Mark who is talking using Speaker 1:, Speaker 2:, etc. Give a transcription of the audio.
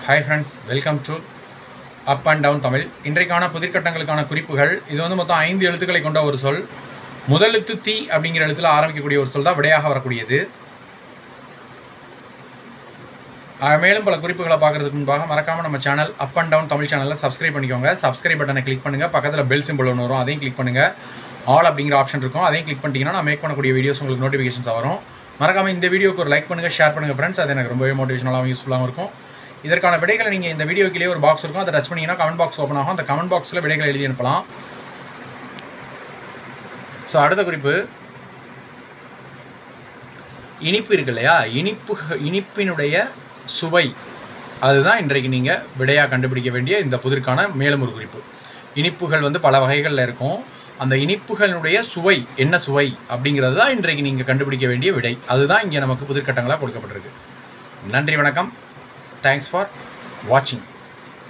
Speaker 1: Hi friends, welcome to up and down Tamil. இன்றைக்கான புதிர்கட்டங்களுக்கான குறிப்புகள். இது வந்து மொத்தம் 5 எழுத்துக்களை கொண்ட ஒரு சொல். முதல் எழுத்து தி அப்படிங்கிற எழுத்துல ஆரம்பிக்கக்கூடிய ஒரு சொல் தான் விடையாக வரக்கூடியது. மேலும் பல குறிப்புகளை பார்க்கறதுக்கு முன்பாக மறக்காமல் நம்ம channel up and down Tamil சேனலில் சப்ஸ்கிரைப் பண்ணிக்கோங்க. சப்ஸ்கிரைப் பட்டனை கிளிக் பண்ணுங்கள். பக்கத்தில் பெல் சிம்பிள் ஒன்று வரும், அதையும் கிளிக் பண்ணுங்கள். ஆல் அப்படிங்கிற ஆப்ஷன் இருக்கும், அதையும் கிளிக் பண்ணிட்டீங்கன்னா நான் மேக் பண்ணக்கூடிய வீடியோஸ் உங்களுக்கு நோட்டிஃபிகேஷன்ஸ் வரும். மறக்காமல் இந்த வீடியோக்கு ஒரு லைக் பண்ணுங்கள், ஷேர் பண்ணுங்கள் ஃப்ரெண்ட்ஸ். அது எனக்கு ரொம்பவே மோட்டிவேஷனலாகவும் யூஸ்ஃபுல்லாகவும் இருக்கும். இதற்கான விடைகளை நீங்கள் இந்த வீடியோக்கிலே ஒரு பாக்ஸ் இருக்கும், அதை டச் பண்ணிங்கன்னா கமெண்ட் பாக்ஸ் ஓப்பன் ஆகும். அந்த கமெண்ட் பாக்ஸில் விடைகளை எழுதி அனுப்பலாம். ஸோ அடுத்த குறிப்பு, இனிப்பு இருக்கு இல்லையா, இனிப்பினுடைய சுவை, அதுதான் இன்றைக்கு நீங்கள் விடையாக கண்டுபிடிக்க வேண்டிய இந்த புதிர்க்கான மேலும் ஒரு குறிப்பு. இனிப்புகள் வந்து பல வகைகளில் இருக்கும். அந்த இனிப்புகளுடைய சுவை என்ன சுவை அப்படிங்கிறது தான் இன்றைக்கு நீங்கள் கண்டுபிடிக்க வேண்டிய விடை. அதுதான் இங்கே நமக்கு புதிர்கட்டங்களாக கொடுக்கப்பட்டிருக்கு. நன்றி, வணக்கம். Thanks for watching.